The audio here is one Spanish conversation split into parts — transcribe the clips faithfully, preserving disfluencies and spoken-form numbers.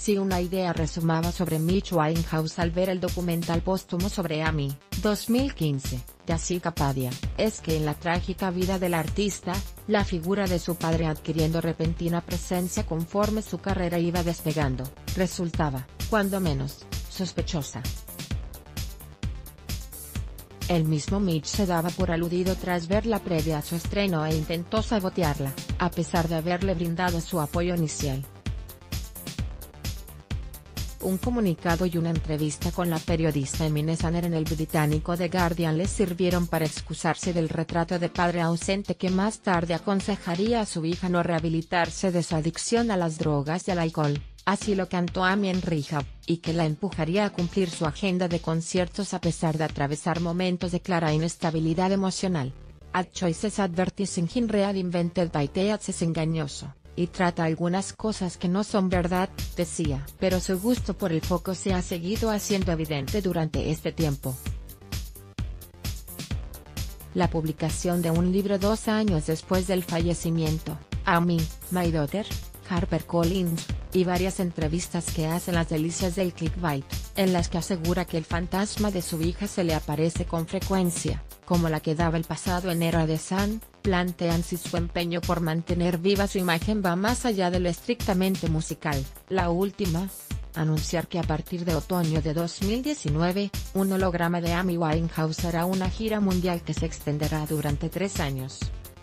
Si una idea resumaba sobre Mitch Winehouse al ver el documental póstumo sobre Amy, dos mil quince, de Así Kapadia, es que en la trágica vida del artista, la figura de su padre adquiriendo repentina presencia conforme su carrera iba despegando, resultaba, cuando menos, sospechosa. El mismo Mitch se daba por aludido tras ver la previa a su estreno e intentó sabotearla, a pesar de haberle brindado su apoyo inicial. Un comunicado y una entrevista con la periodista Emine Saner en el británico The Guardian les sirvieron para excusarse del retrato de padre ausente que más tarde aconsejaría a su hija no rehabilitarse de su adicción a las drogas y al alcohol, así lo cantó Amy en Rehab, y que la empujaría a cumplir su agenda de conciertos a pesar de atravesar momentos de clara inestabilidad emocional. Ad choices advertising in real invented by Teats es engañoso, y trata algunas cosas que no son verdad, decía. Pero su gusto por el foco se ha seguido haciendo evidente durante este tiempo. La publicación de un libro dos años después del fallecimiento, Amy, My Daughter, HarperCollins, y varias entrevistas que hacen las delicias del clickbait, en las que asegura que el fantasma de su hija se le aparece con frecuencia, como la que daba el pasado enero a The Sun, plantean si su empeño por mantener viva su imagen va más allá de lo estrictamente musical. La última, anunciar que a partir de otoño de dos mil diecinueve, un holograma de Amy Winehouse hará una gira mundial que se extenderá durante tres años.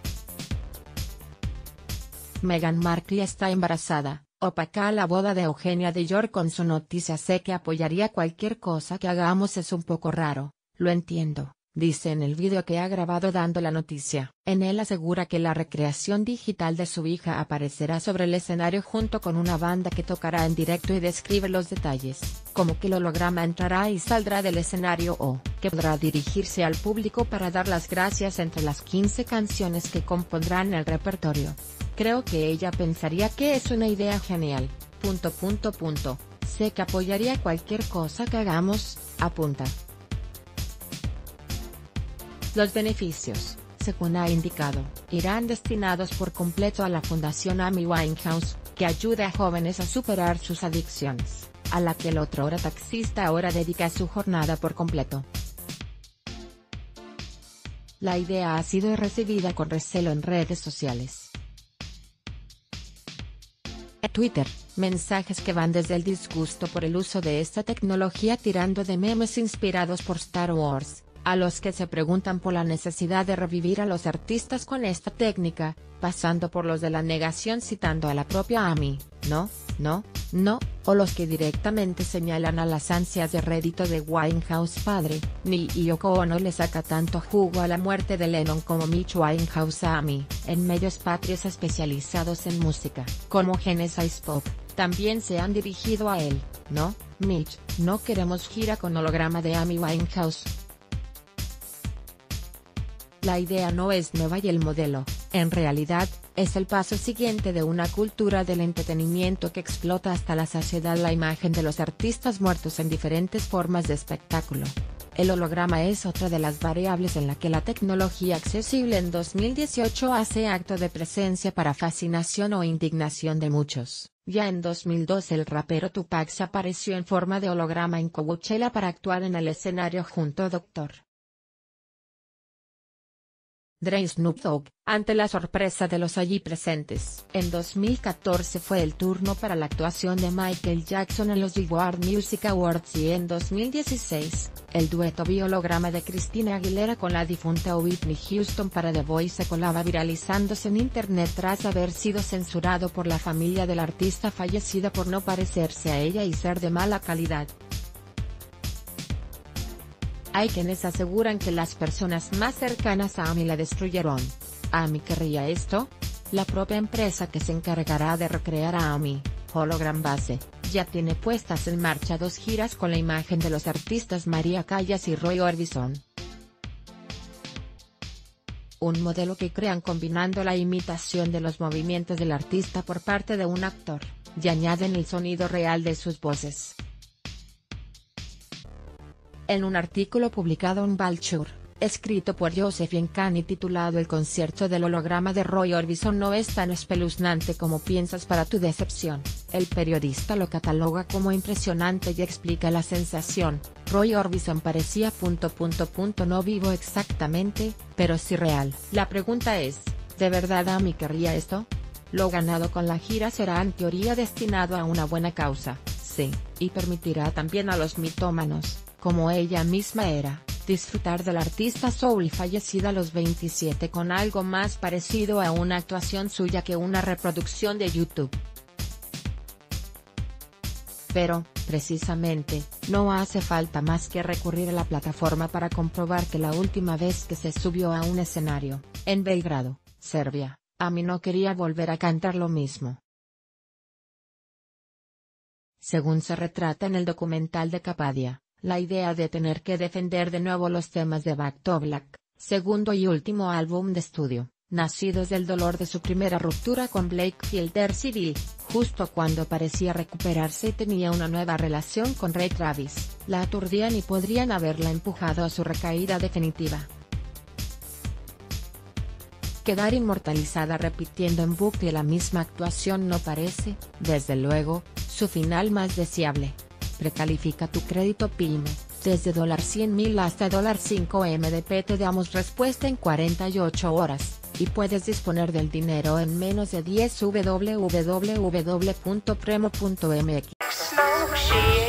Meghan Markle está embarazada, opaca la boda de Eugenia de York con su noticia. Sé que apoyaría cualquier cosa que hagamos, es un poco raro, lo entiendo, dice en el vídeo que ha grabado dando la noticia. En él asegura que la recreación digital de su hija aparecerá sobre el escenario junto con una banda que tocará en directo y describe los detalles, como que el holograma entrará y saldrá del escenario o que podrá dirigirse al público para dar las gracias entre las quince canciones que compondrán el repertorio. Creo que ella pensaría que es una idea genial, punto punto punto, sé que apoyaría cualquier cosa que hagamos, apunta. Los beneficios, según ha indicado, irán destinados por completo a la Fundación Amy Winehouse, que ayuda a jóvenes a superar sus adicciones, a la que el otrora taxista ahora dedica su jornada por completo. La idea ha sido recibida con recelo en redes sociales. Twitter, mensajes que van desde el disgusto por el uso de esta tecnología tirando de memes inspirados por Star Wars, a los que se preguntan por la necesidad de revivir a los artistas con esta técnica, pasando por los de la negación citando a la propia Amy, no, no, no, o los que directamente señalan a las ansias de rédito de Winehouse padre. Ni Yoko Ono le saca tanto jugo a la muerte de Lennon como Mitch Winehouse a Amy. En medios patrios especializados en música, como Genesis Pop, también se han dirigido a él. No, Mitch, no queremos gira con holograma de Amy Winehouse. La idea no es nueva y el modelo, en realidad, es el paso siguiente de una cultura del entretenimiento que explota hasta la saciedad la imagen de los artistas muertos en diferentes formas de espectáculo. El holograma es otra de las variables en la que la tecnología accesible en dos mil dieciocho hace acto de presencia para fascinación o indignación de muchos. Ya en dos mil dos el rapero Tupac se apareció en forma de holograma en Coachella para actuar en el escenario junto a doctor Dre y Snoop Dogg, ante la sorpresa de los allí presentes. En dos mil catorce fue el turno para la actuación de Michael Jackson en los Billboard Music Awards y en dos mil dieciséis, el dueto biholograma de Christina Aguilera con la difunta Whitney Houston para The Voice se colaba viralizándose en internet tras haber sido censurado por la familia del artista fallecida por no parecerse a ella y ser de mala calidad. Hay quienes aseguran que las personas más cercanas a Amy la destruyeron. ¿Amy querría esto? La propia empresa que se encargará de recrear a Amy, Hologram Base, ya tiene puestas en marcha dos giras con la imagen de los artistas Mariah Callas y Roy Orbison. Un modelo que crean combinando la imitación de los movimientos del artista por parte de un actor, y añaden el sonido real de sus voces. En un artículo publicado en Vulture, escrito por Josephine Kahn y titulado El concierto del holograma de Roy Orbison no es tan espeluznante como piensas para tu decepción. El periodista lo cataloga como impresionante y explica la sensación: Roy Orbison parecía... punto punto punto no vivo exactamente, pero sí real. La pregunta es, ¿de verdad Amy querría esto? Lo ganado con la gira será en teoría destinado a una buena causa, sí, y permitirá también a los mitómanos, como ella misma era, disfrutar del artista soul fallecida a los veintisiete con algo más parecido a una actuación suya que una reproducción de YouTube. Pero, precisamente, no hace falta más que recurrir a la plataforma para comprobar que la última vez que se subió a un escenario, en Belgrado, Serbia, Amy no quería volver a cantar lo mismo. Según se retrata en el documental de Capadia, la idea de tener que defender de nuevo los temas de Back to Black, segundo y último álbum de estudio, nacidos del dolor de su primera ruptura con Blake Fielder Civil, justo cuando parecía recuperarse y tenía una nueva relación con Ray Travis, la aturdían y podrían haberla empujado a su recaída definitiva. Quedar inmortalizada repitiendo en bucle la misma actuación no parece, desde luego, su final más deseable. Precalifica tu crédito PYME, desde cien mil hasta cinco M D P te damos respuesta en cuarenta y ocho horas, y puedes disponer del dinero en menos de diez. w w w punto premo punto m x